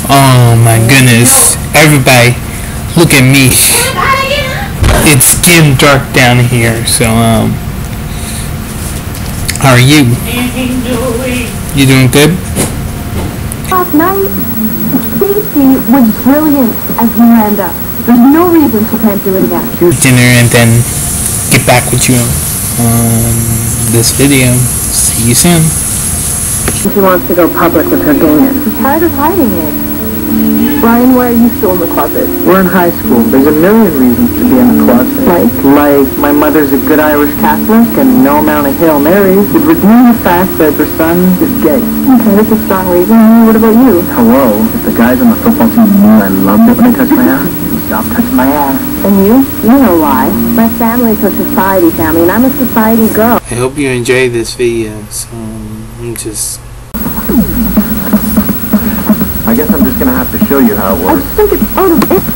Oh my goodness. Everybody, look at me. It's getting dark down here, so, how are you? You doing good? Last night, Stacy was brilliant as Miranda. There's no reason she can't do it again. Dinner and then get back with you on this video. See you soon. She wants to go public with her gayness. She's tired of hiding it. Brian, why are you still in the closet? We're in high school. There's a million reasons to be in the closet. Like my mother's a good Irish Catholic and no amount of Hail Marys would redeem the fact that her son is gay. Okay, that's a strong reason. What about you? Hello. If the guys on the football team knew I loved it when they touched my ass, they'd stop touching my ass. And you? You know why. My family's a society family, and I'm a society girl. I hope you enjoy this video. So, I'm just... I guess I'm just gonna have to show you how it I works. think it's out of it.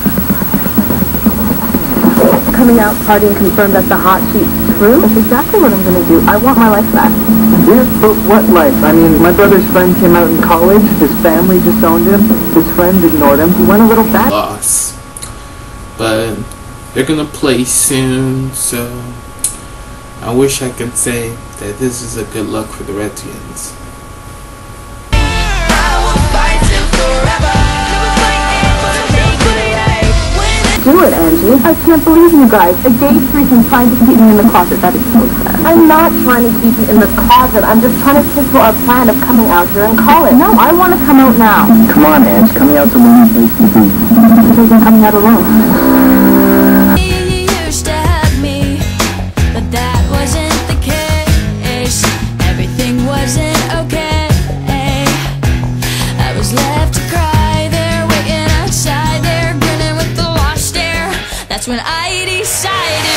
Coming out, partying, confirmed that the hot sheet's true. That's exactly what I'm gonna do. I want my life back. Yeah, but what life? I mean, my brother's friend came out in college, his family disowned him, his friends ignored him, he went a little back. Loss. But they're gonna play soon, so I wish I could say that this is a good luck for the Redskins. Do it, Angie. I can't believe you guys. A gay threesome trying to keep me in the closet. That is so sad. I'm not trying to keep you in the closet. I'm just trying to stick to our plan of coming out during college. No, I want to come out now. Come on, Ange, coming out's a lonely place to be. Because I'm coming out alone. You used to have me, but that wasn't the case. Everything wasn't okay. I was left to cry there, waiting outside there, grinning with the lost stare. That's when I decided